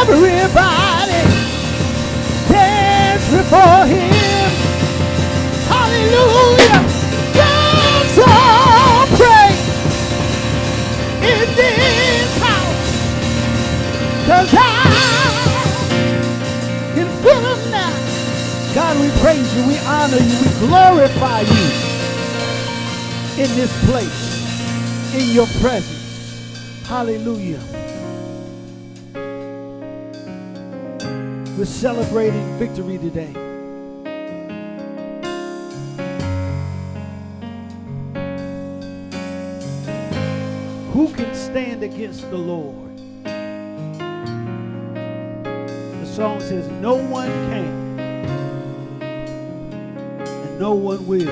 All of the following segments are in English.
Everybody dance before him. Hallelujah. God's all praise in this house. 'Cause I can feel him now. God, we praise you, we honor you, we glorify you in this place, in your presence. Hallelujah. We're celebrating victory today. Who can stand against the Lord? The song says, no one can, and no one will.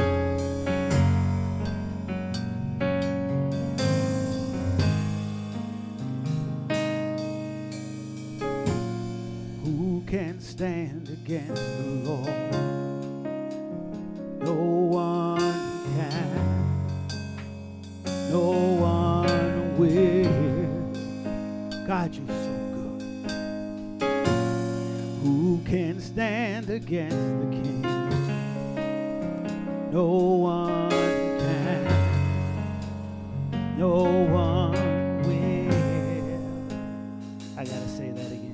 Can stand against the Lord. No one can. No one will. God, you're so good. Who can stand against the King? No one can. No one will. I gotta say that again.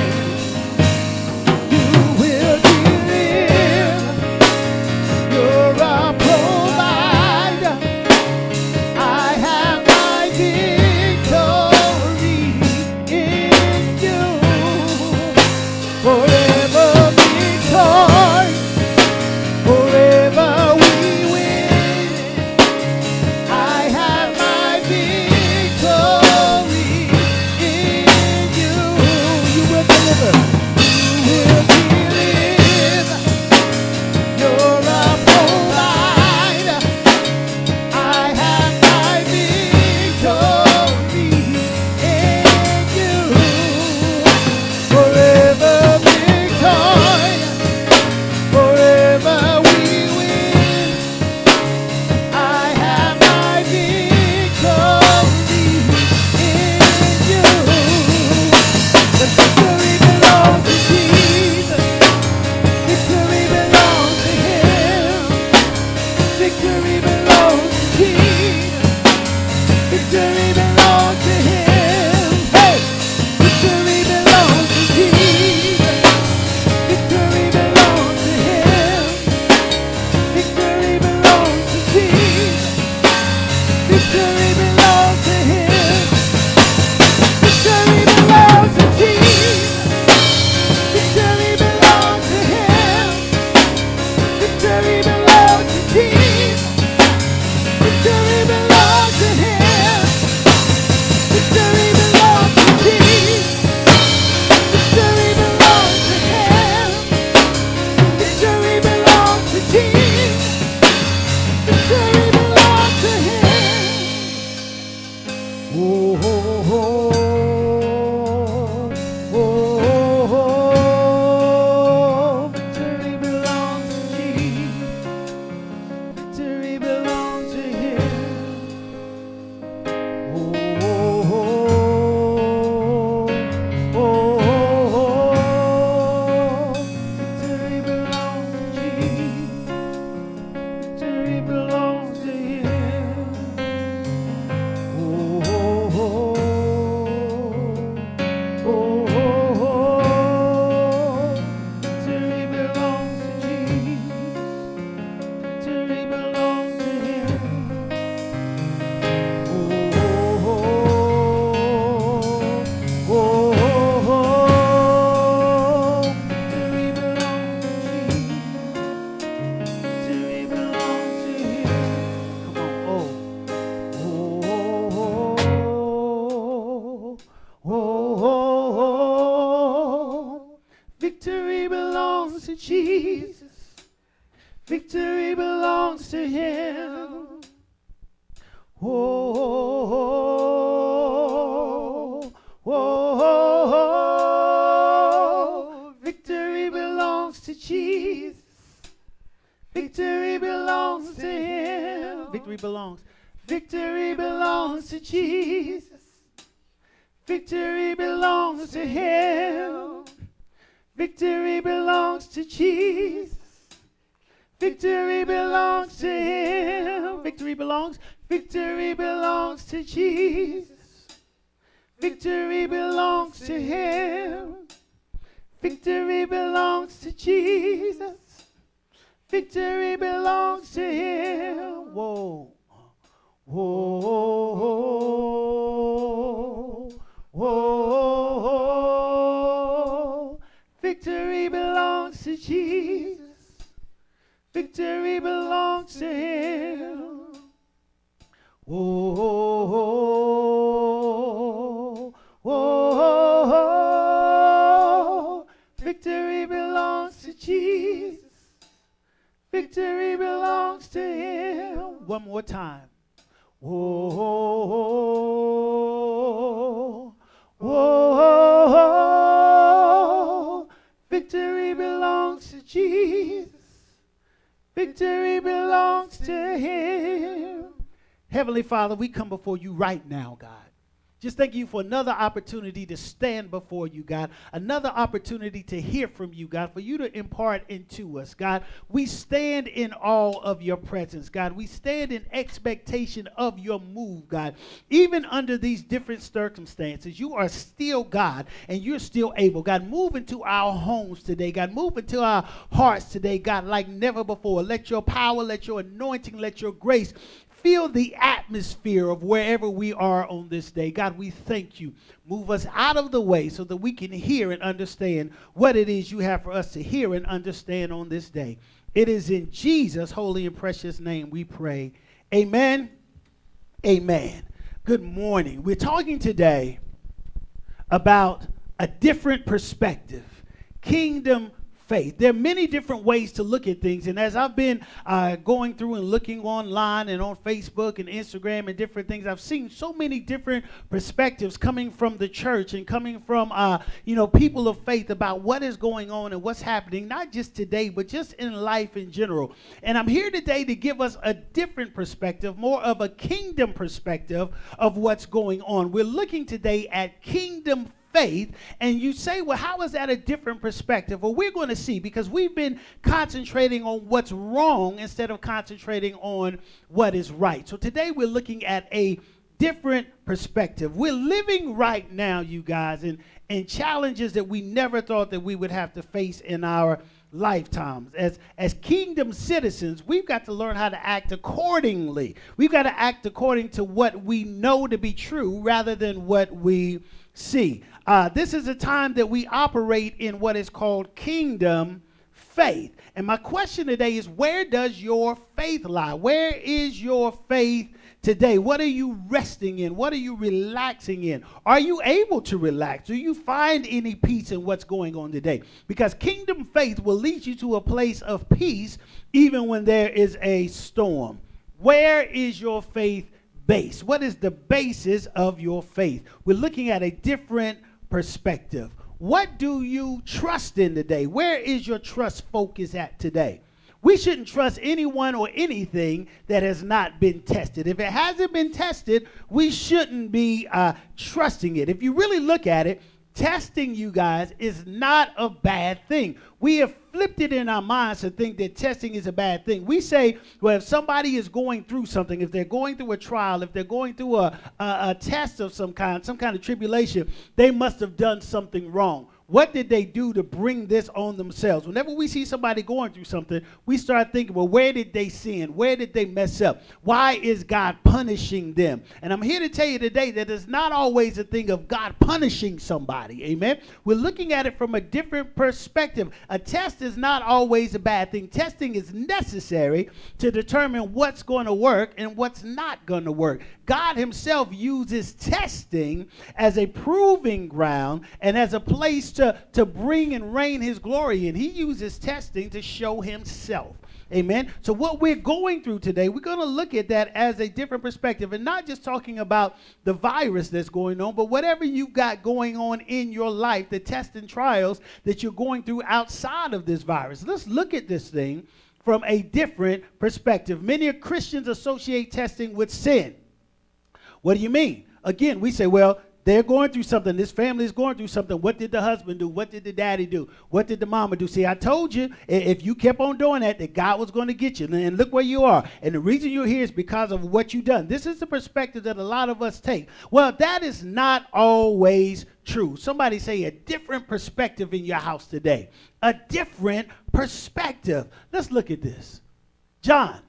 Your to Jesus. Victory belongs to him. Oh, oh, victory belongs to Jesus. Victory belongs to him. Victory belongs. Victory belongs to Jesus. Victory belongs to him. Victory belongs to Jesus. Victory belongs to him. Victory belongs. Victory belongs to Jesus. Victory belongs to him. Victory belongs to Jesus. Victory belongs to him. Whoa. Whoa. Whoa. Victory belongs to Jesus. Victory belongs to him. Whoa. Whoa. Victory belongs to Jesus. Victory belongs to him. One more time. Whoa, whoa, victory belongs to Jesus. Victory belongs to him. Heavenly Father, we come before you right now, God. Just thank you for another opportunity to stand before you, God. Another opportunity to hear from you, God, for you to impart into us, God. We stand in awe of your presence, God. We stand in expectation of your move, God. Even under these different circumstances, you are still God, and you're still able. God, move into our homes today, God. Move into our hearts today, God, like never before. Let your power, let your anointing, let your grace fill the atmosphere of wherever we are on this day. God, we thank you. Move us out of the way so that we can hear and understand what it is you have for us to hear and understand on this day. It is in Jesus' holy and precious name we pray. Amen. Amen. Good morning. We're talking today about a different perspective. Kingdom faith. There are many different ways to look at things, and as I've been going through and looking online and on Facebook and Instagram and different things, I've seen so many different perspectives coming from the church and coming from people of faith about what is going on and what's happening, not just today, but just in life in general. And I'm here today to give us a different perspective, more of a kingdom perspective of what's going on. We're looking today at kingdom faith, and you say, well, how is that a different perspective? Well, we're going to see, because we've been concentrating on what's wrong instead of concentrating on what is right. So today we're looking at a different perspective. We're living right now, you guys, in challenges that we never thought that we would have to face in our lifetimes. As kingdom citizens, we've got to learn how to act accordingly. We've got to act according to what we know to be true rather than what we see. This is a time that we operate in what is called kingdom faith. And my question today is, where does your faith lie? Where is your faith today? What are you resting in? What are you relaxing in? Are you able to relax? Do you find any peace in what's going on today? Because kingdom faith will lead you to a place of peace even when there is a storm. Where is your faith based? What is the basis of your faith? We're looking at a different perspective. What do you trust in today? Where is your trust focus at today? We shouldn't trust anyone or anything that has not been tested. If it hasn't been tested, we shouldn't be trusting it. If you really look at it, testing, you guys, is not a bad thing. We have flipped it in our minds to think that testing is a bad thing. We say, well, if somebody is going through something, if they're going through a trial, if they're going through a test of some kind of tribulation, they must have done something wrong. What did they do to bring this on themselves? Whenever we see somebody going through something, we start thinking, well, where did they sin? Where did they mess up? Why is God punishing them? And I'm here to tell you today that it's not always a thing of God punishing somebody. Amen. We're looking at it from a different perspective. A test is not always a bad thing. Testing is necessary to determine what's going to work and what's not going to work. God himself uses testing as a proving ground and as a place to bring and reign his glory in. He uses testing to show himself. Amen. So what we're going through today, we're going to look at that as a different perspective, and not just talking about the virus that's going on, but whatever you've got going on in your life, the tests and trials that you're going through outside of this virus. Let's look at this thing from a different perspective. Many Christians associate testing with sin. What do you mean? Again, we say, well, they're going through something. This family is going through something. What did the husband do? What did the daddy do? What did the mama do? See, I told you, if you kept on doing that God was going to get you. And look where you are. And the reason you're here is because of what you've done. This is the perspective that a lot of us take. Well, that is not always true. Somebody say a different perspective in your house today. A different perspective. Let's look at this. John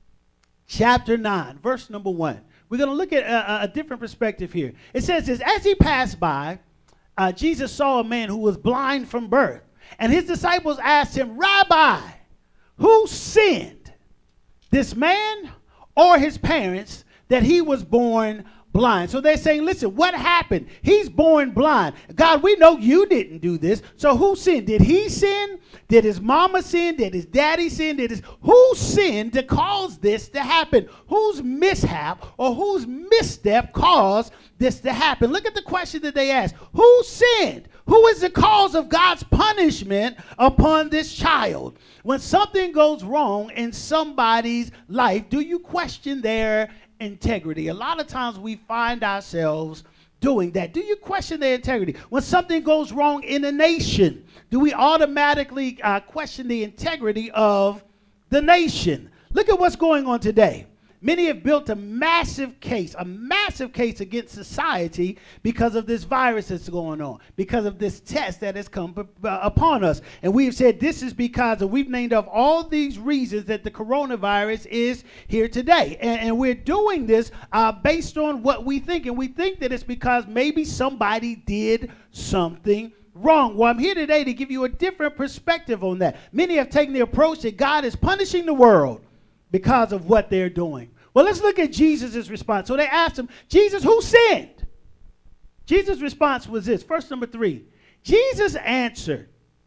chapter 9, verse number 1. We're going to look at a different perspective here. It says this: as he passed by, Jesus saw a man who was blind from birth. And his disciples asked him, Rabbi, who sinned, this man or his parents, that he was born blind? So they're saying, listen, what happened? He's born blind. God, we know you didn't do this. So who sinned? Did he sin? Did his mama sin? Did his daddy sin? Who sinned to cause this to happen? Whose mishap or whose misstep caused this to happen? Look at the question that they asked. Who sinned? Who is the cause of God's punishment upon this child? When something goes wrong in somebody's life, do you question their integrity? A lot of times we find ourselves doing that. Do you question their integrity? When something goes wrong in a nation, do we automatically question the integrity of the nation? Look at what's going on today. Many have built a massive case against society because of this virus that's going on, because of this test that has come upon us. And we've said this is because, and we've named off all these reasons that the coronavirus is here today. And we're doing this based on what we think. And we think that it's because maybe somebody did something wrong. Well, I'm here today to give you a different perspective on that. Many have taken the approach that God is punishing the world because of what they're doing. Well, let's look at Jesus' response. So they asked him, Jesus, who sinned? Jesus' response was this. Verse number 3. Jesus answered,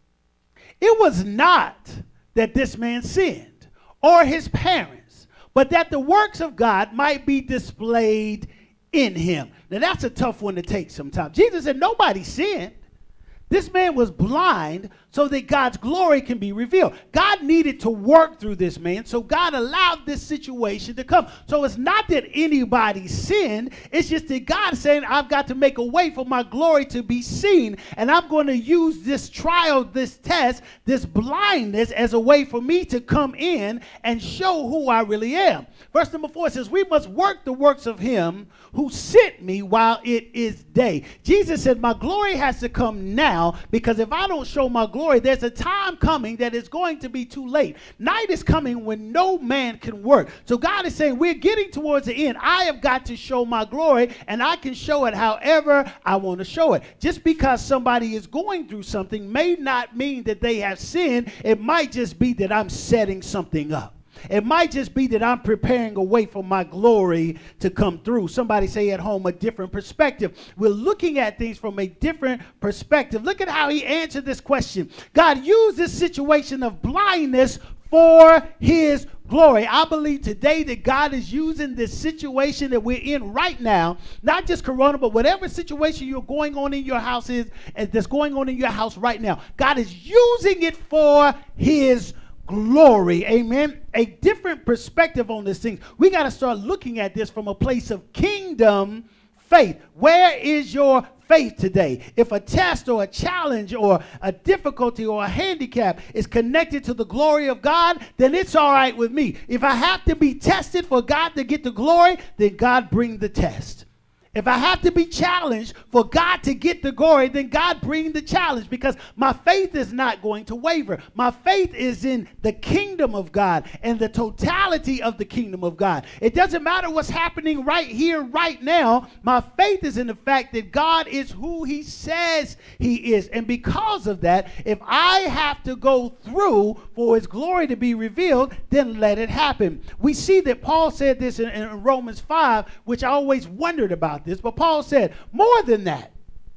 it was not that this man sinned or his parents, but that the works of God might be displayed in him. Now, that's a tough one to take sometimes. Jesus said nobody sinned. This man was blind so that God's glory can be revealed. God needed to work through this man, so God allowed this situation to come. So it's not that anybody sinned. It's just that God is saying, I've got to make a way for my glory to be seen, and I'm going to use this trial, this test, this blindness as a way for me to come in and show who I really am. Verse number 4 says, we must work the works of him who sent me while it is day. Jesus said, my glory has to come now, because if I don't show my glory, there's a time coming that is going to be too late. Night is coming when no man can work. So God is saying, we're getting towards the end. I have got to show my glory, and I can show it however I want to show it. Just because somebody is going through something may not mean that they have sinned. It might just be that I'm setting something up. It might just be that I'm preparing a way for my glory to come through. Somebody say at home, a different perspective. We're looking at things from a different perspective. Look at how he answered this question. God used this situation of blindness for his glory. I believe today that God is using this situation that we're in right now, not just corona, but whatever situation you're going on in your house is, that's going on in your house right now. God is using it for his glory. Amen. A different perspective on this thing. We got to start looking at this from a place of kingdom faith. Where is your faith today? If a test or a challenge or a difficulty or a handicap is connected to the glory of God, then it's all right with me. If I have to be tested for God to get the glory, then God bring the test. If I have to be challenged for God to get the glory, then God bring the challenge, because my faith is not going to waver. My faith is in the kingdom of God and the totality of the kingdom of God. It doesn't matter what's happening right here, right now. My faith is in the fact that God is who he says he is. And because of that, if I have to go through for his glory to be revealed, then let it happen. We see that Paul said this in Romans 5, which I always wondered about this, but Paul said, more than that,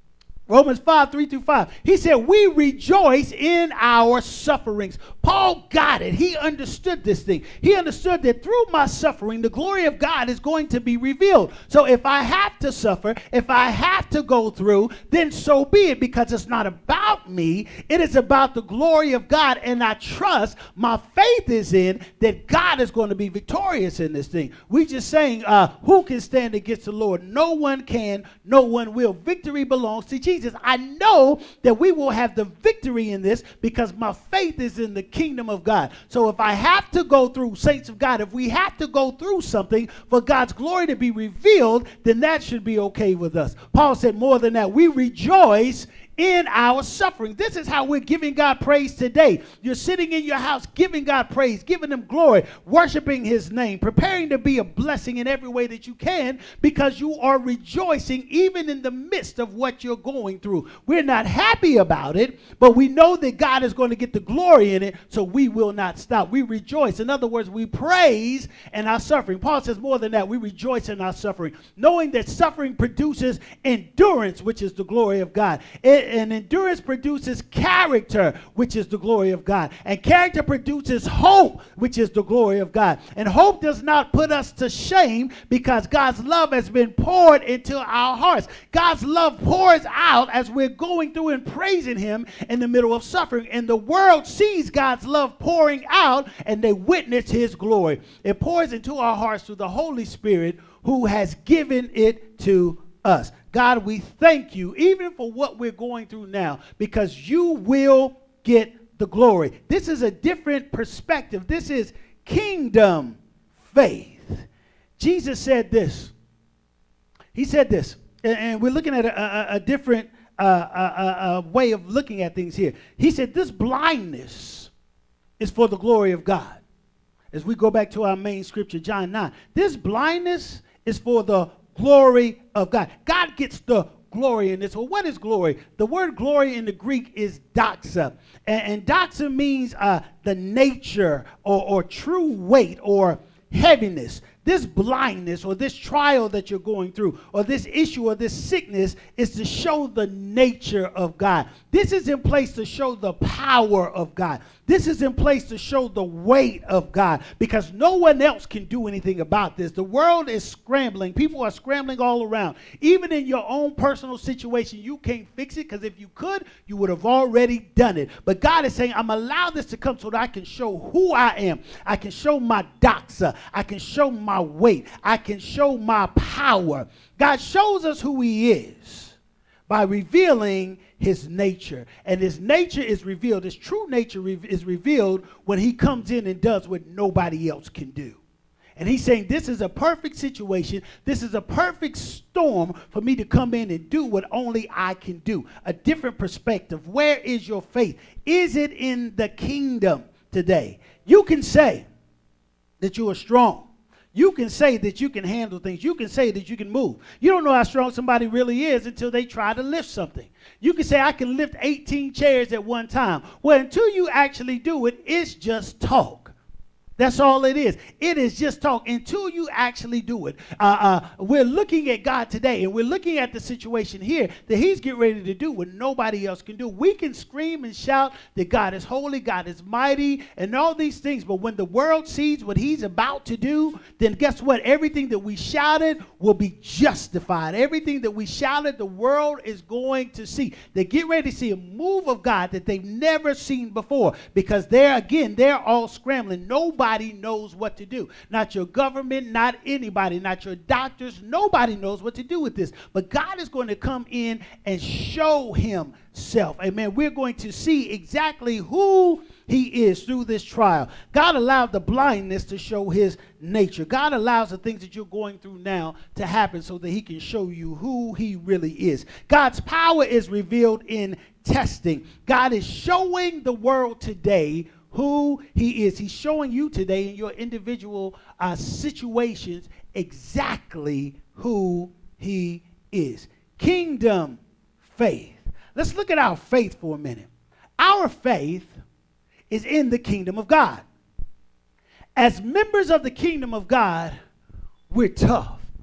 Romans 5, 3-5. He said, we rejoice in our sufferings. Paul got it. He understood this thing. He understood that through my suffering, the glory of God is going to be revealed. So if I have to suffer, if I have to go through, then so be it, because it's not about me. It is about the glory of God. And I trust, my faith is in that God is going to be victorious in this thing. We just saying, who can stand against the Lord? No one can, no one will. Victory belongs to Jesus. I know that we will have the victory in this because my faith is in the kingdom of God. So if I have to go through, saints of God, if we have to go through something for God's glory to be revealed, then that should be okay with us. Paul said more than that. We rejoice in our suffering. This is how we're giving God praise today. You're sitting in your house giving God praise, giving him glory, worshiping his name, preparing to be a blessing in every way that you can, because you are rejoicing even in the midst of what you're going through. We're not happy about it, but we know that God is going to get the glory in it, so we will not stop. We rejoice. In other words, we praise in our suffering. Paul says more than that. We rejoice in our suffering, knowing that suffering produces endurance, which is the glory of God. And endurance produces character, which is the glory of God. And character produces hope, which is the glory of God. And hope does not put us to shame, because God's love has been poured into our hearts. God's love pours out as we're going through and praising him in the middle of suffering. And the world sees God's love pouring out, and they witness his glory. It pours into our hearts through the Holy Spirit, who has given it to us. God, we thank you even for what we're going through now, because you will get the glory. This is a different perspective. This is kingdom faith. Jesus said this. He said this, and we're looking at a different way of looking at things here. He said this blindness is for the glory of God. As we go back to our main scripture, John 9, this blindness is for the glory of God. God gets the glory in this. Well, what is glory? The word glory in the Greek is doxa. And doxa means the nature or true weight or heaviness. This blindness or this trial that you're going through, or this issue or this sickness, is to show the nature of God. This is in place to show the power of God. This is in place to show the weight of God, because no one else can do anything about this. The world is scrambling. People are scrambling all around. Even in your own personal situation, you can't fix it, because if you could, you would have already done it. But God is saying, I'm allowing this to come so that I can show who I am. I can show my doxa. I can show my weight. I can show my power. God shows us who he is by revealing his nature. And his nature is revealed. His true nature is revealed when he comes in and does what nobody else can do. And he's saying this is a perfect situation. This is a perfect storm for me to come in and do what only I can do. A different perspective. Where is your faith? Is it in the kingdom today? You can say that you are strong. You can say that you can handle things. You can say that you can move. You don't know how strong somebody really is until they try to lift something. You can say, I can lift 18 chairs at one time. Well, until you actually do it, it's just talk. That's all it is. It is just talk until you actually do it. We're looking at God today, and we're looking at the situation here that he's getting ready to do what nobody else can do. We can scream and shout that God is holy, God is mighty, and all these things. But when the world sees what he's about to do, then guess what? Everything that we shouted will be justified. Everything that we shouted, the world is going to see. They get ready to see a move of God that they've never seen before, because they're all scrambling. Nobody knows what to do. Not your government, not anybody, not your doctors. Nobody knows what to do with this. But God is going to come in and show himself. Amen. We're going to see exactly who he is through this trial. God allowed the blindness to show his nature. God allows the things that you're going through now to happen so that he can show you who he really is. God's power is revealed in testing. God is showing the world today who he is. He's showing you today in your individual situations exactly who he is. Kingdom faith. Let's look at our faith for a minute. Our faith is in the kingdom of God. As members of the kingdom of God, we're tough.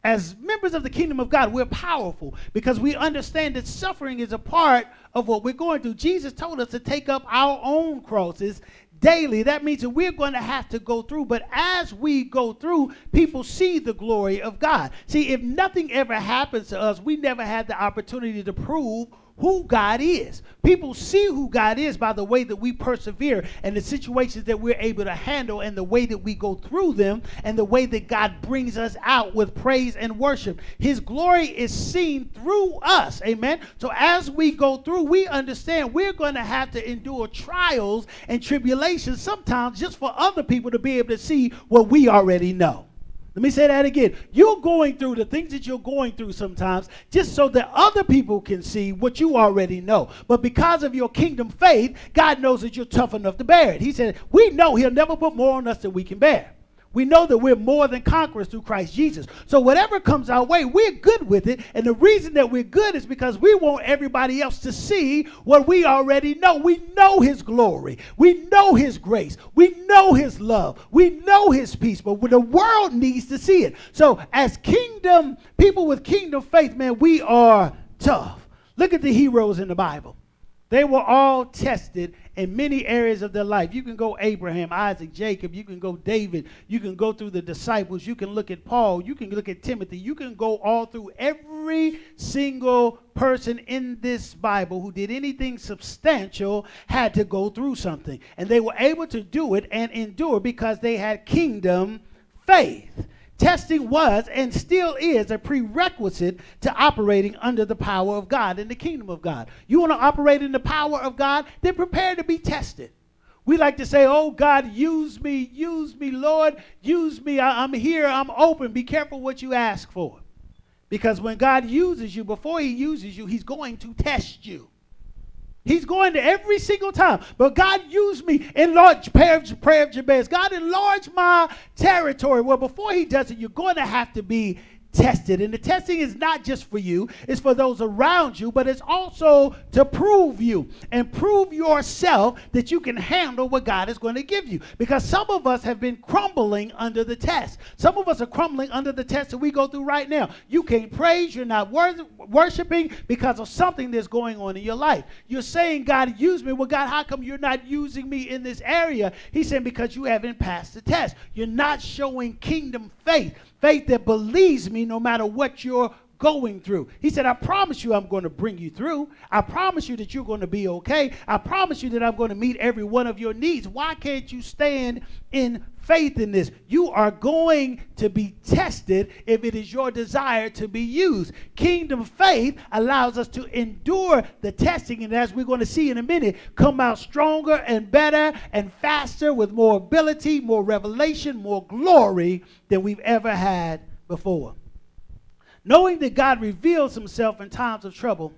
As members of the kingdom of God, we're powerful because we understand that suffering is a part of what we're going through. Jesus told us to take up our own crosses daily. That means that we're going to have to go through. But as we go through, people see the glory of God. See, if nothing ever happens to us, we never had the opportunity to prove who God is. People see who God is by the way that we persevere and the situations that we're able to handle and the way that we go through them and the way that God brings us out with praise and worship. His glory is seen through us. Amen. So as we go through, we understand we're going to have to endure trials and tribulations sometimes just for other people to be able to see what we already know. Let me say that again. You're going through the things that you're going through sometimes just so that other people can see what you already know. But because of your kingdom faith, God knows that you're tough enough to bear it. He said, we know he'll never put more on us than we can bear. We know that we're more than conquerors through Christ Jesus. So whatever comes our way, we're good with it. And the reason that we're good is because we want everybody else to see what we already know. We know his glory. We know his grace. We know his love. We know his peace. But the world needs to see it. So as kingdom, people with kingdom faith, man, we are tough. Look at the heroes in the Bible. They were all tested in many areas of their life. You can go Abraham, Isaac, Jacob. You can go David. You can go through the disciples. You can look at Paul. You can look at Timothy. You can go all through every single person in this Bible who did anything substantial had to go through something. And they were able to do it and endure because they had kingdom faith. Testing was and still is a prerequisite to operating under the power of God in the kingdom of God. You want to operate in the power of God? Then prepare to be tested. We like to say, oh, God, use me, Lord, use me. I'm here, I'm open. Be careful what you ask for. Because when God uses you, before he uses you, he's going to test you. He's going to every single time. But God used me. Enlarge, prayer of Jabez. God enlarge my territory. Well, before he does it, you're going to have to be tested. And the testing is not just for you. It's for those around you. But it's also to prove you and prove yourself that you can handle what God is going to give you. Because some of us have been crumbling under the test. Some of us are crumbling under the test that we go through right now. You can't praise. You're not worshiping because of something that's going on in your life. You're saying, God, use me. Well, God, how come you're not using me in this area? He's saying, because you haven't passed the test. You're not showing kingdom faith. Faith that believes me no matter what you're going through. He said, I promise you I'm going to bring you through. I promise you that you're going to be okay. I promise you that I'm going to meet every one of your needs. Why can't you stand in faith in this? You are going to be tested if it is your desire to be used. Kingdom faith allows us to endure the testing, and as we're going to see in a minute, come out stronger and better and faster with more ability, more revelation, more glory than we've ever had before. Knowing that God reveals himself in times of trouble,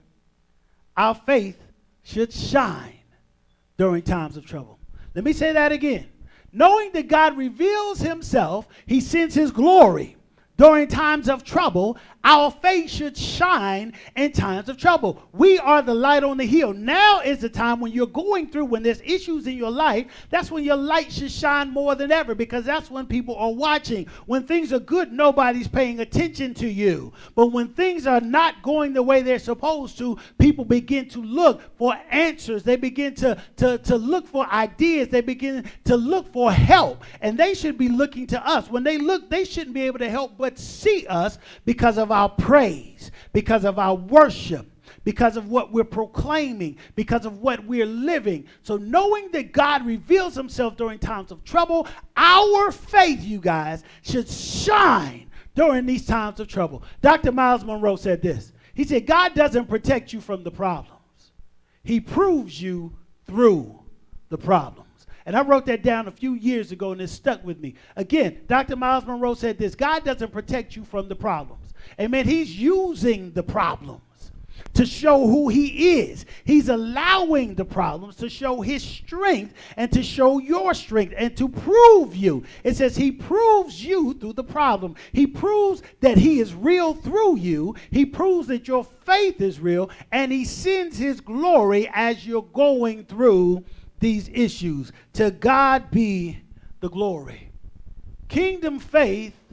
our faith should shine during times of trouble. Let me say that again. Knowing that God reveals himself, he sends his glory during times of trouble, our faith should shine in times of trouble. We are the light on the hill. Now is the time when you're going through, when there's issues in your life, that's when your light should shine more than ever, because that's when people are watching. When things are good, nobody's paying attention to you. But when things are not going the way they're supposed to, people begin to look for answers. They begin to look for ideas. They begin to look for help. And they should be looking to us. When they look, they shouldn't be able to help but see us because of our praise, because of our worship, because of what we're proclaiming, because of what we're living. So knowing that God reveals himself during times of trouble, our faith, you guys, should shine during these times of trouble. Dr. Miles Monroe said this. He said, God doesn't protect you from the problems. He proves you through the problems. And I wrote that down a few years ago, and it stuck with me. Again, Dr. Miles Monroe said this: God doesn't protect you from the problems. Amen. He's using the problems to show who he is. He's allowing the problems to show his strength and to show your strength and to prove you. It says he proves you through the problem. He proves that he is real through you. He proves that your faith is real, and he sends his glory as you're going through these issues. To God be the glory. Kingdom faith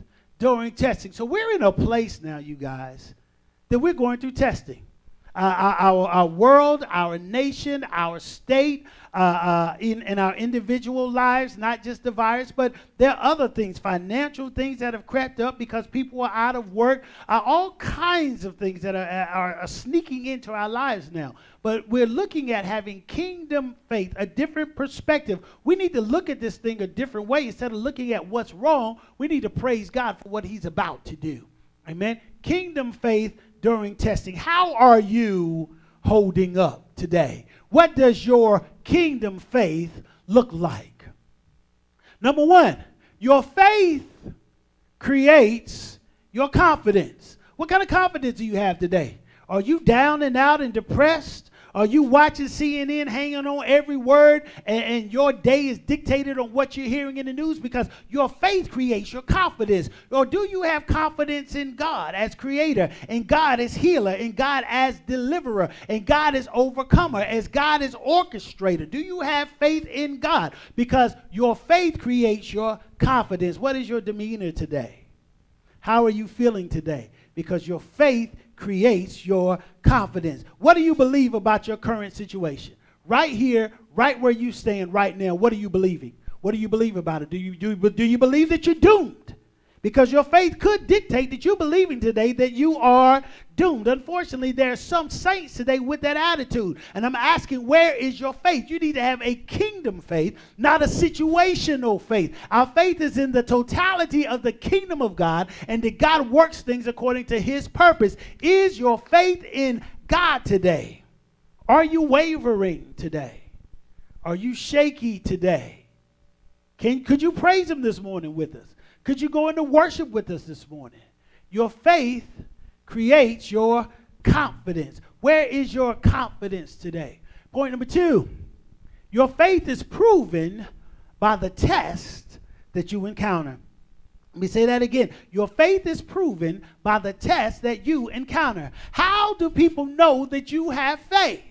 during testing. So we're in a place now, you guys, that we're going through testing. Our world, our nation, our state, in our individual lives, not just the virus, but there are other things, financial things that have crept up because people are out of work, all kinds of things that are sneaking into our lives now. But we're looking at having kingdom faith, a different perspective. We need to look at this thing a different way. Instead of looking at what's wrong, we need to praise God for what he's about to do. Amen. Kingdom faith during testing. How are you holding up today? What does your kingdom faith look like? Number one, your faith creates your confidence. What kind of confidence do you have today? Are you down and out and depressed? Are you watching CNN, hanging on every word, and your day is dictated on what you're hearing in the news? Because your faith creates your confidence. Or do you have confidence in God as creator, and God as healer, and God as deliverer, and God as overcomer, as God as orchestrator? Do you have faith in God? Because your faith creates your confidence. What is your demeanor today? How are you feeling today? Because your faith creates your confidence. What do you believe about your current situation? Right here, right where you stand right now, what are you believing? What do you believe about it? Do you believe that you're doomed? Because your faith could dictate that you're believing today that you are doomed. Unfortunately, there are some saints today with that attitude. And I'm asking, where is your faith? You need to have a kingdom faith, not a situational faith. Our faith is in the totality of the kingdom of God, and that God works things according to his purpose. Is your faith in God today? Are you wavering today? Are you shaky today? Could you praise him this morning with us? Could you go into worship with us this morning? Your faith creates your confidence. Where is your confidence today? Point number two, your faith is proven by the test that you encounter. Let me say that again. Your faith is proven by the test that you encounter. How do people know that you have faith?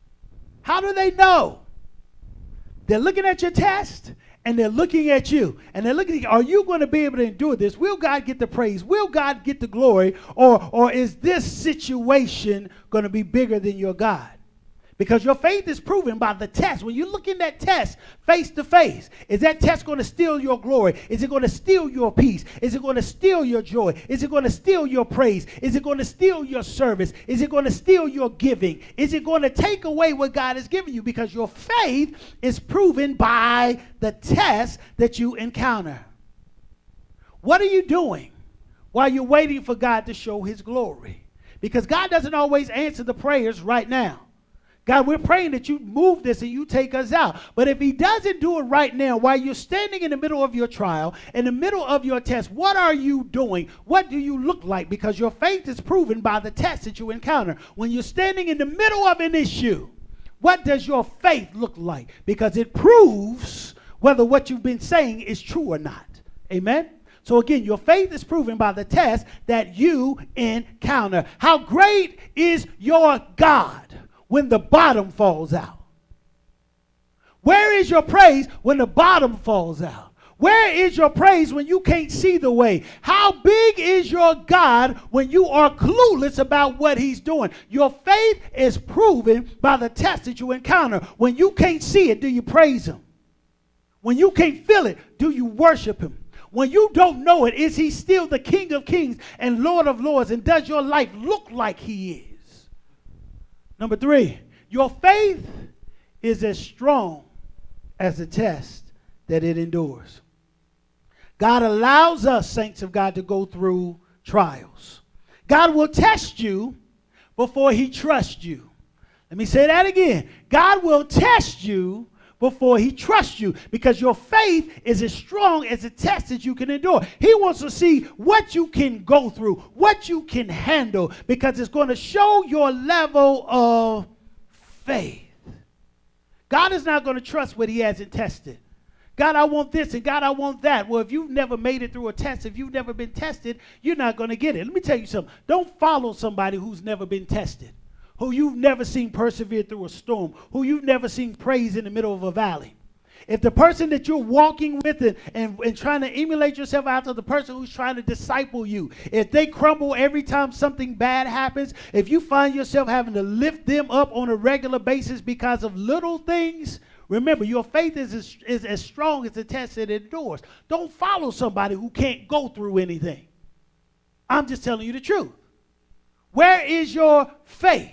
How do they know? They're looking at your test, and they're looking at you, and they're looking at you. Are you going to be able to endure this? Will God get the praise? Will God get the glory? Or is this situation going to be bigger than your God? Because your faith is proven by the test. When you look in that test face to face, is that test going to steal your glory? Is it going to steal your peace? Is it going to steal your joy? Is it going to steal your praise? Is it going to steal your service? Is it going to steal your giving? Is it going to take away what God has given you? Because your faith is proven by the test that you encounter. What are you doing while you're waiting for God to show his glory? Because God doesn't always answer the prayers right now. God, we're praying that you move this and you take us out. But if he doesn't do it right now, while you're standing in the middle of your trial, in the middle of your test, what are you doing? What do you look like? Because your faith is proven by the test that you encounter. When you're standing in the middle of an issue, what does your faith look like? Because it proves whether what you've been saying is true or not. Amen? So again, your faith is proven by the test that you encounter. How great is your God when the bottom falls out? Where is your praise when the bottom falls out? Where is your praise when you can't see the way? How big is your God when you are clueless about what he's doing? Your faith is proven by the test that you encounter. When you can't see it, do you praise him? When you can't feel it, do you worship him? When you don't know it, is he still the King of Kings and Lord of Lords? And does your life look like he is? Number three, your faith is as strong as the test that it endures. God allows us, saints of God, to go through trials. God will test you before he trusts you. Let me say that again. God will test you before he trusts you, because your faith is as strong as the test that you can endure. He wants to see what you can go through, what you can handle, because it's going to show your level of faith. God is not going to trust what he hasn't tested. God, I want this, and God, I want that. Well, if you've never made it through a test, if you've never been tested, you're not going to get it. Let me tell you something. Don't follow somebody who's never been tested, who you've never seen persevere through a storm, who you've never seen praise in the middle of a valley. If the person that you're walking with and trying to emulate yourself after the person who's trying to disciple you, if they crumble every time something bad happens, if you find yourself having to lift them up on a regular basis because of little things, remember, your faith is as strong as the test it endures. Don't follow somebody who can't go through anything. I'm just telling you the truth. Where is your faith?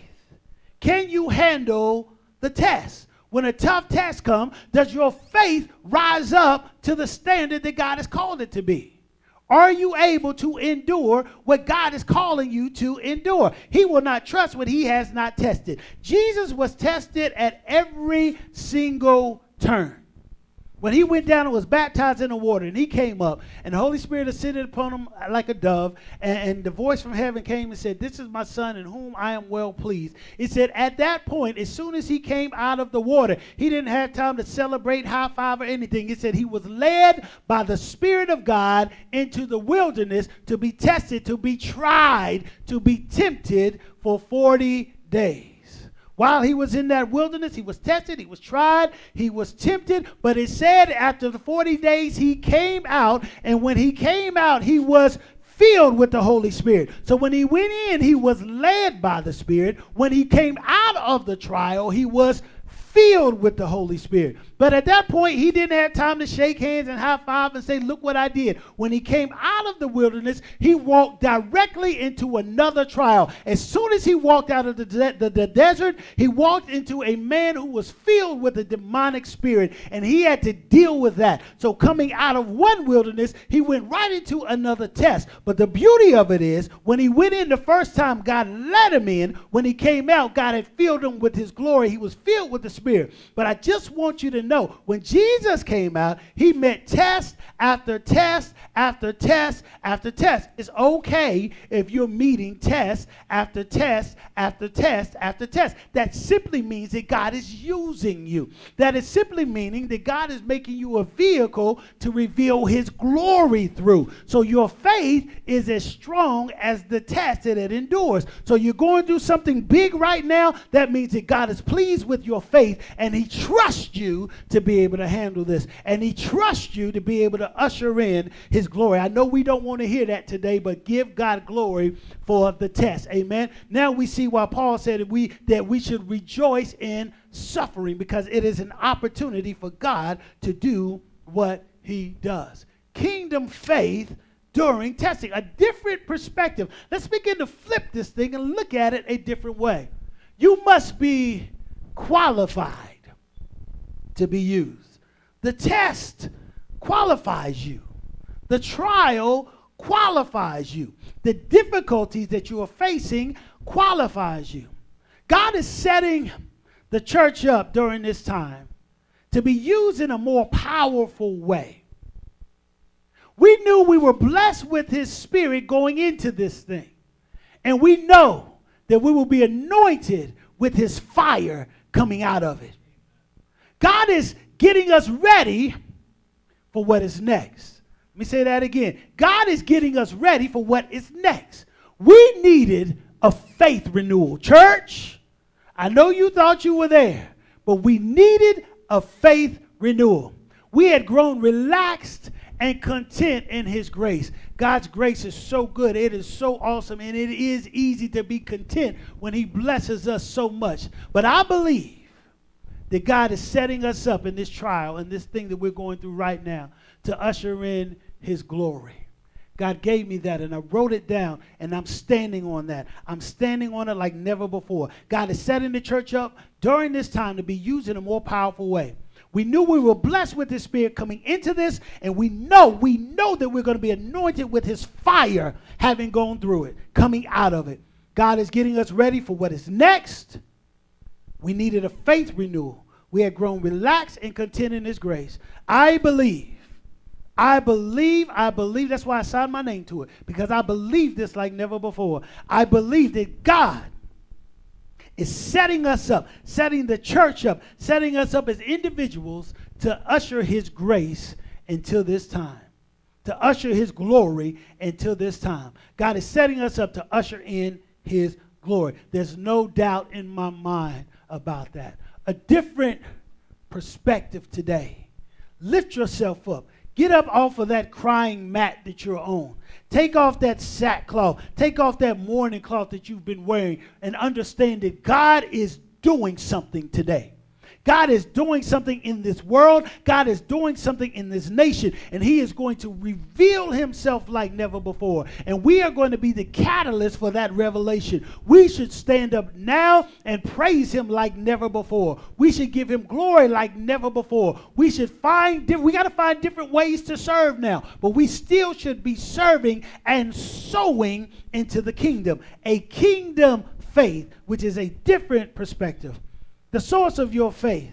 Can you handle the test? When a tough test comes, does your faith rise up to the standard that God has called it to be? Are you able to endure what God is calling you to endure? He will not trust what he has not tested. Jesus was tested at every single turn. When he went down and was baptized in the water, and he came up, and the Holy Spirit ascended upon him like a dove, and the voice from heaven came and said, "This is my son in whom I am well pleased." It said at that point, as soon as he came out of the water, he didn't have time to celebrate, high five, or anything. It said he was led by the Spirit of God into the wilderness to be tested, to be tried, to be tempted for 40 days. While he was in that wilderness, he was tested, he was tried, he was tempted. But it said after the 40 days, he came out. And when he came out, he was filled with the Holy Spirit. So when he went in, he was led by the Spirit. When he came out of the trial, he was filled with the Holy Spirit. But at that point, he didn't have time to shake hands and high five and say, "Look what I did." When he came out of the wilderness, he walked directly into another trial. As soon as he walked out of the desert, he walked into a man who was filled with a demonic spirit, and he had to deal with that. So coming out of one wilderness, he went right into another test. But the beauty of it is, when he went in the first time, God let him in. When he came out, God had filled him with his glory. He was filled with the Spirit. But I just want you to know, when Jesus came out, he met test after test after test after test. It's okay if you're meeting test after test after test after test. That simply means that God is using you. That is simply meaning that God is making you a vehicle to reveal his glory through. So your faith is as strong as the test that it endures. So you're going through something big right now. That means that God is pleased with your faith, and he trusts you to be able to handle this. And he trusts you to be able to usher in his glory. I know we don't want to hear that today, but give God glory for the test. Amen. Now we see why Paul said that we should rejoice in suffering, because it is an opportunity for God to do what he does. Kingdom faith during testing, a different perspective. Let's begin to flip this thing and look at it a different way. You must be qualified to be used. The test qualifies you. The trial qualifies you. The difficulties that you are facing qualifies you. God is setting the church up during this time to be used in a more powerful way. We knew we were blessed with his Spirit going into this thing. And we know that we will be anointed with his fire coming out of it. God is getting us ready for what is next. Let me say that again. God is getting us ready for what is next. We needed a faith renewal. Church, I know you thought you were there, but we needed a faith renewal. We had grown relaxed and content in his grace. God's grace is so good. It is so awesome. And it is easy to be content when he blesses us so much. But I believe that God is setting us up in this trial and this thing that we're going through right now to usher in his glory. God gave me that, and I wrote it down, and I'm standing on that. I'm standing on it like never before. God is setting the church up during this time to be used in a more powerful way. We knew we were blessed with his Spirit coming into this, and we know that we're going to be anointed with his fire having gone through it, coming out of it. God is getting us ready for what is next. We needed a faith renewal. We had grown relaxed and content in his grace. I believe. That's why I signed my name to it, because I believe this like never before. I believe that God is setting us up, setting the church up, setting us up as individuals to usher his grace until this time, to usher his glory until this time. God is setting us up to usher in his glory. There's no doubt in my mind about that. A different perspective today Lift yourself up. Get up off of that crying mat that you're on. Take off that sackcloth. Take off that mourning cloth that you've been wearing and understand that God is doing something today. God is doing something in this world. God is doing something in this nation. And he is going to reveal himself like never before. And we are going to be the catalyst for that revelation. We should stand up now and praise him like never before. We should give him glory like never before. We got to find different ways to serve now. But we still should be serving and sowing into the kingdom. A kingdom faith, which is a different perspective. The source of your faith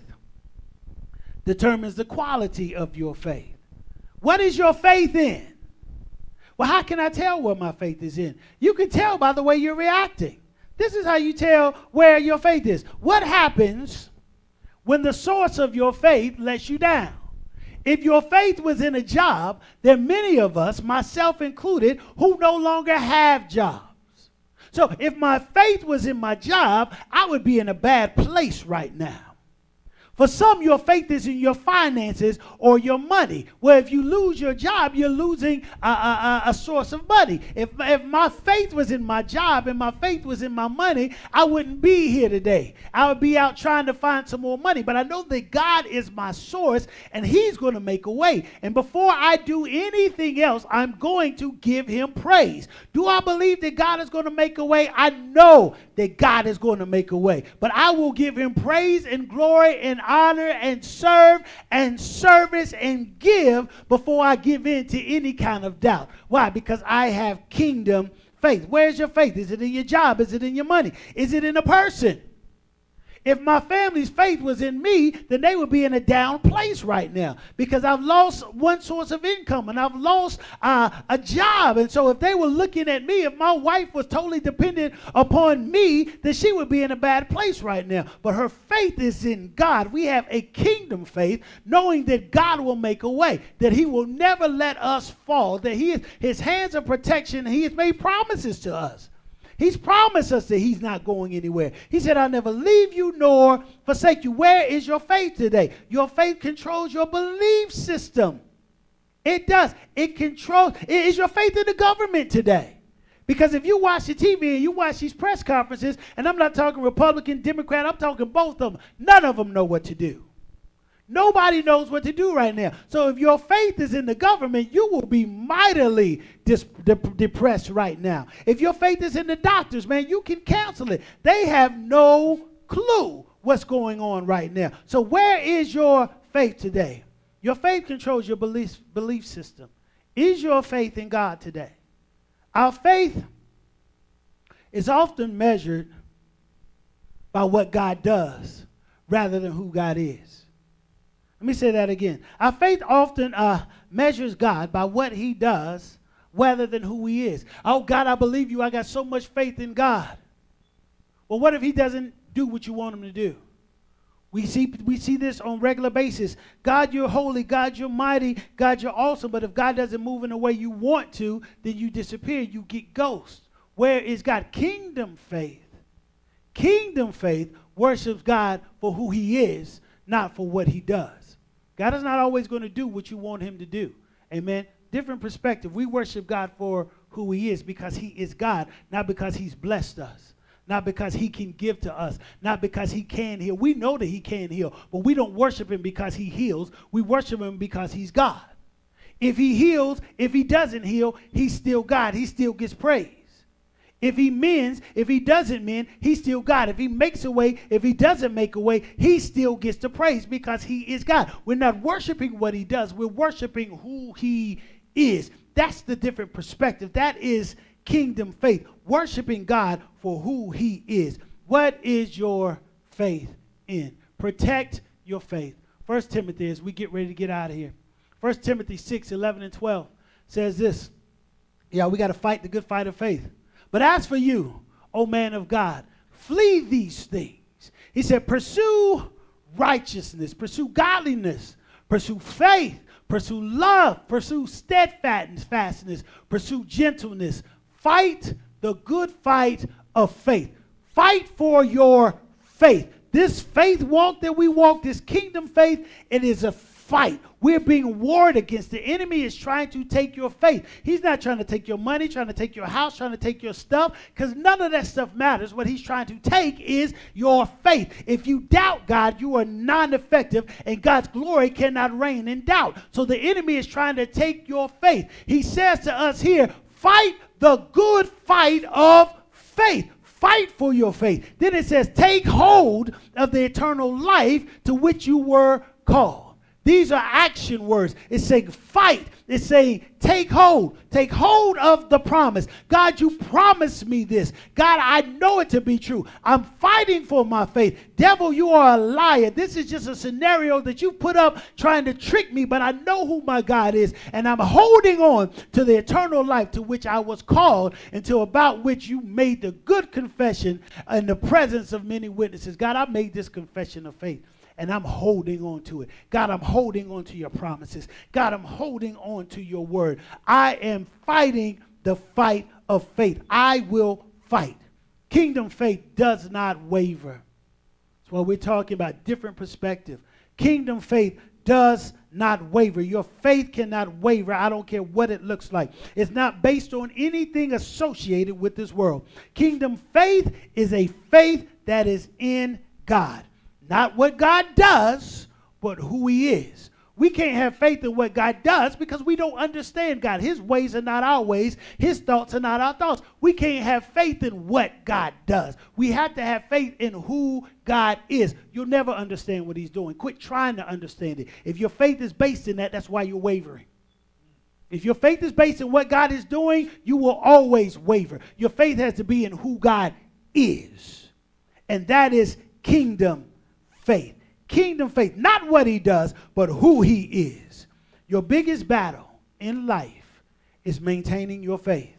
determines the quality of your faith. What is your faith in? Well, how can I tell what my faith is in? You can tell by the way you're reacting. This is how you tell where your faith is. What happens when the source of your faith lets you down? If your faith was in a job, there are many of us, myself included, who no longer have jobs. So if my faith was in my job, I would be in a bad place right now. For some, your faith is in your finances or your money. Well, if you lose your job, you're losing a source of money. If my faith was in my job and my faith was in my money, I wouldn't be here today. I would be out trying to find some more money. But I know that God is my source and he's going to make a way. And before I do anything else, I'm going to give him praise. Do I believe that God is going to make a way? I know that God is going to make a way. But I will give him praise and glory and honor and serve and service and give before I give in to any kind of doubt. Why? Because I have kingdom faith. Where's your faith? Is it in your job? Is it in your money? Is it in a person? If my family's faith was in me, then they would be in a down place right now because I've lost one source of income and I've lost a job. And so if they were looking at me, if my wife was totally dependent upon me, then she would be in a bad place right now. But her faith is in God. We have a kingdom faith, knowing that God will make a way, that he will never let us fall, that his hands of protection, he has made promises to us. He's promised us that he's not going anywhere. He said, I'll never leave you nor forsake you. Where is your faith today? Your faith controls your belief system. It does. It controls. Is your faith in the government today? Because if you watch the TV and you watch these press conferences, and I'm not talking Republican, Democrat, I'm talking both of them, none of them know what to do. Nobody knows what to do right now. So if your faith is in the government, you will be mightily depressed right now. If your faith is in the doctors, man, you can cancel it. They have no clue what's going on right now. So where is your faith today? Your faith controls your belief system. Is your faith in God today? Our faith is often measured by what God does rather than who God is. Let me say that again. Our faith often measures God by what he does rather than who he is. Oh, God, I believe you. I got so much faith in God. Well, what if he doesn't do what you want him to do? We see this on a regular basis. God, you're holy. God, you're mighty. God, you're awesome. But if God doesn't move in the way you want to, then you disappear. You get ghost. Where is God? Kingdom faith. Kingdom faith worships God for who he is, not for what he does. God is not always going to do what you want him to do. Amen. Different perspective. We worship God for who he is because he is God, not because he's blessed us, not because he can give to us, not because he can heal. We know that he can heal, but we don't worship him because he heals. We worship him because he's God. If he heals, if he doesn't heal, he's still God. He still gets praise. If he mends, if he doesn't mend, he's still God. If he makes a way, if he doesn't make a way, he still gets the praise because he is God. We're not worshiping what he does. We're worshiping who he is. That's the different perspective. That is kingdom faith, worshiping God for who he is. What is your faith in? Protect your faith. 1 Timothy, as we get ready to get out of here. 1 Timothy 6:11-12 says this. Yeah, we got to fight the good fight of faith. But as for you, O man of God, flee these things. He said, pursue righteousness, pursue godliness, pursue faith, pursue love, pursue steadfastness, pursue gentleness. Fight the good fight of faith. Fight for your faith. This faith walk that we walk, this kingdom faith, it is a fight. We're being warred against. The enemy is trying to take your faith. He's not trying to take your money, trying to take your house, trying to take your stuff, because none of that stuff matters. What he's trying to take is your faith. If you doubt God, you are non-effective, and God's glory cannot reign in doubt. So the enemy is trying to take your faith. He says to us here, fight the good fight of faith. Fight for your faith. Then it says, take hold of the eternal life to which you were called. These are action words. It's saying fight. It's saying take hold. Take hold of the promise. God, you promised me this. God, I know it to be true. I'm fighting for my faith. Devil, you are a liar. This is just a scenario that you put up trying to trick me, but I know who my God is, and I'm holding on to the eternal life to which I was called, until about which you made the good confession in the presence of many witnesses. God, I made this confession of faith, and I'm holding on to it. God, I'm holding on to your promises. God, I'm holding on to your word. I am fighting the fight of faith. I will fight. Kingdom faith does not waver. That's what we're talking about, different perspective. Kingdom faith does not waver. Your faith cannot waver. I don't care what it looks like. It's not based on anything associated with this world. Kingdom faith is a faith that is in God. Not what God does, but who he is. We can't have faith in what God does because we don't understand God. His ways are not our ways. His thoughts are not our thoughts. We can't have faith in what God does. We have to have faith in who God is. You'll never understand what he's doing. Quit trying to understand it. If your faith is based in that, that's why you're wavering. If your faith is based in what God is doing, you will always waver. Your faith has to be in who God is. And that is kingdom faith. Kingdom faith, not what he does, but who he is. Your biggest battle in life is maintaining your faith.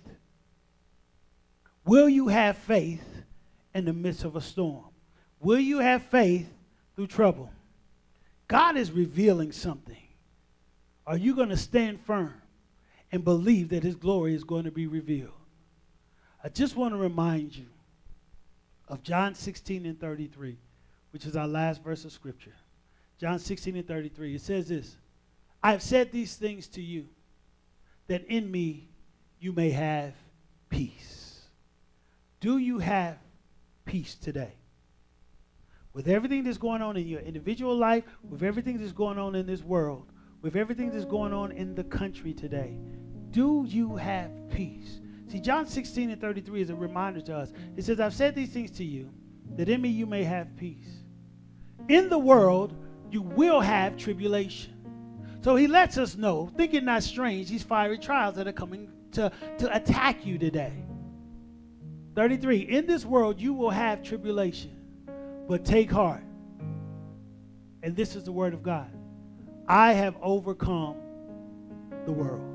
Will you have faith in the midst of a storm? Will you have faith through trouble? God is revealing something. Are you going to stand firm and believe that his glory is going to be revealed? I just want to remind you of John 16:33. Which is our last verse of scripture. John 16:33. It says this: I have said these things to you, that in me you may have peace. Do you have peace today? With everything that's going on in your individual life, with everything that's going on in this world, with everything that's going on in the country today, do you have peace? See, John 16:33 is a reminder to us. It says, I've said these things to you, that in me you may have peace. In the world, you will have tribulation. So he lets us know, think it not strange, these fiery trials that are coming to attack you today. 33, in this world, you will have tribulation, but take heart. And this is the word of God. I have overcome the world.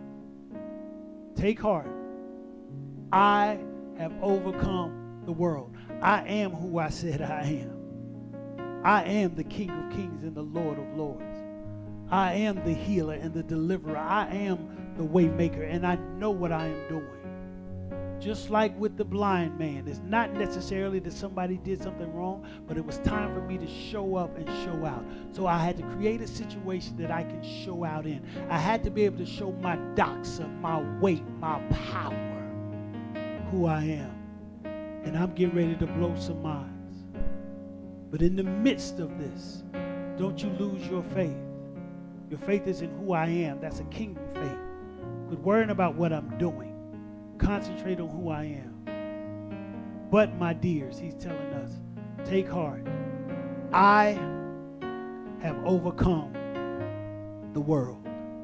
Take heart. I have overcome the world. I am who I said I am. I am the King of Kings and the Lord of Lords. I am the healer and the deliverer. I am the way maker, and I know what I am doing. Just like with the blind man, it's not necessarily that somebody did something wrong, but it was time for me to show up and show out. So I had to create a situation that I can show out in. I had to be able to show my doxa, my weight, my power, who I am. And I'm getting ready to blow some minds. But in the midst of this, don't you lose your faith. Your faith is in who I am. That's a kingdom faith. Quit worrying about what I'm doing. Concentrate on who I am. But my dears, he's telling us, take heart. I have overcome the world.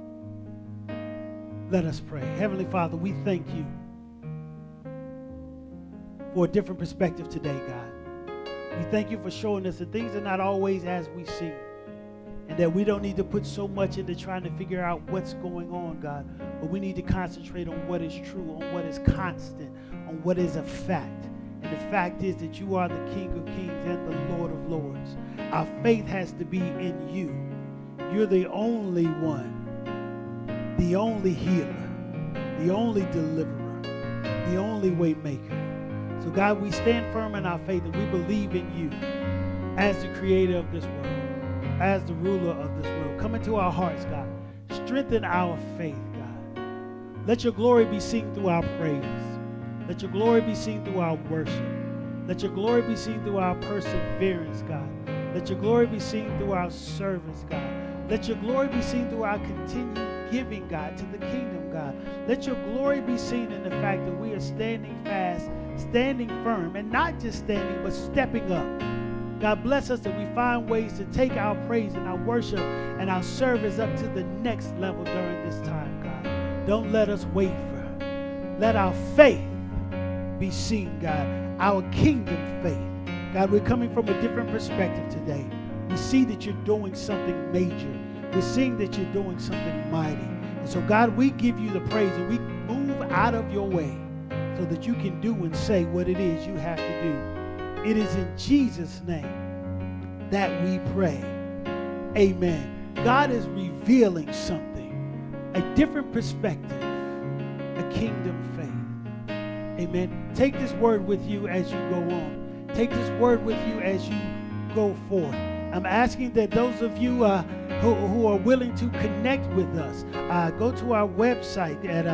Let us pray. Heavenly Father, we thank you for a different perspective today, God. We thank you for showing us that things are not always as we see, and that we don't need to put so much into trying to figure out what's going on, God, but we need to concentrate on what is true, on what is constant, on what is a fact. And the fact is that you are the King of Kings and the Lord of Lords. Our faith has to be in you. You're the only one, the only healer, the only deliverer, the only way maker. So God, we stand firm in our faith, and we believe in you as the creator of this world, as the ruler of this world. Come into our hearts, God. Strengthen our faith, God. Let your glory be seen through our praise. Let your glory be seen through our worship. Let your glory be seen through our perseverance, God. Let your glory be seen through our service, God. Let your glory be seen through our continued giving, God, to the kingdom, God. Let your glory be seen in the fact that we are standing fast, standing firm, and not just standing, but stepping up. God, bless us that we find ways to take our praise and our worship and our service up to the next level during this time, God. Don't let us waver. Let our faith be seen, God, our kingdom faith. God, we're coming from a different perspective today. We see that you're doing something major. We're seeing that you're doing something mighty. And so, God, we give you the praise and we move out of your way so that you can do and say what it is you have to do. It is in Jesus' name that we pray. Amen. God is revealing something, a different perspective, a kingdom faith. Amen. Take this word with you as you go on. Take this word with you as you go forth. I'm asking that those of you who are willing to connect with us, go to our website at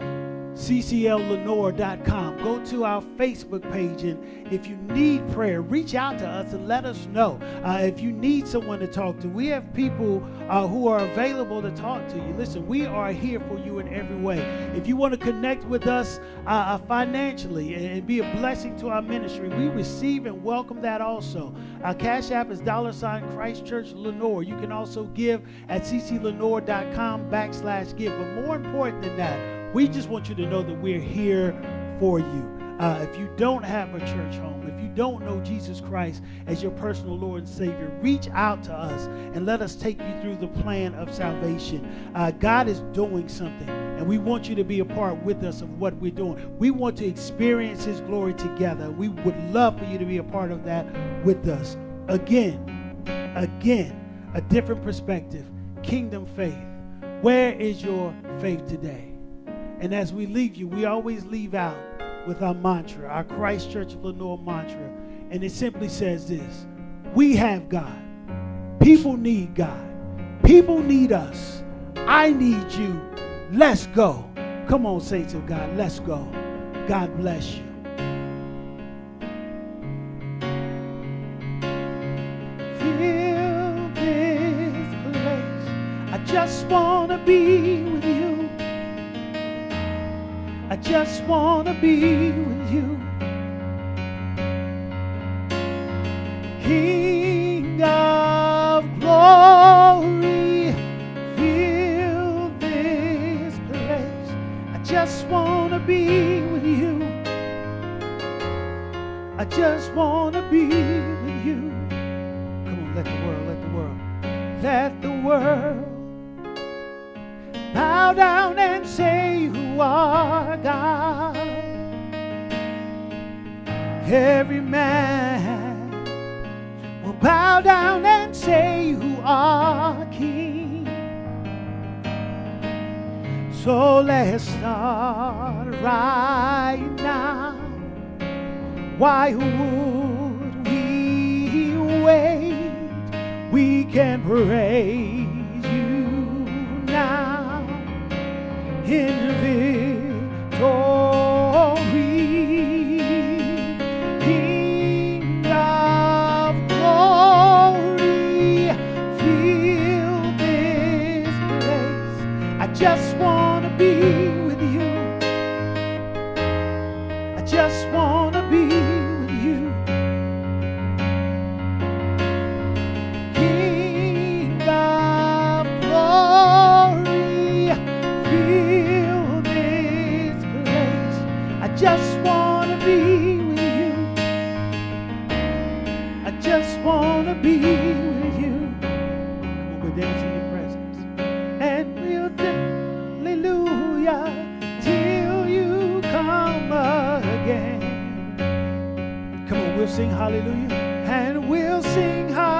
ccllenore.com. Go to our Facebook page, and if you need prayer, reach out to us and let us know. If you need someone to talk to, we have people who are available to talk to you. Listen, we are here for you in every way. If you want to connect with us financially and be a blessing to our ministry, we receive and welcome that also. Our Cash App is $Christ Church Lenoir. You can also give at cclenoir.com/give. But more important than that, we just want you to know that we're here for you. If you don't have a church home, if you don't know Jesus Christ as your personal Lord and Savior, reach out to us and let us take you through the plan of salvation. God is doing something, and we want you to be a part with us of what we're doing. We want to experience His glory together. We would love for you to be a part of that with us. Again, a different perspective, kingdom faith. Where is your faith today? And as we leave you, we always leave out with our mantra, our Christ Church of Lenoir mantra. And it simply says this: we have God. People need God. People need us. I need you. Let's go. Come on, saints of God, let's go. God bless you. Fill this place. I just want to be with you. I just want to be with you. King of glory, fill this place. I just want to be with you. I just want to be with you. Come on, let the world bow down and say you are God. Every man will bow down and say you are King. So let's start right now. Why would we wait? We can praise you now. In victory, King of glory, fill this place. I just want to be with you. I just want to be with you. King of glory, fill this place. I just want to be with you. I just want to be with you. Come on, we're dancing in your presence. And we'll dance, hallelujah, till you come again. Come on, we'll sing hallelujah. And we'll sing hallelujah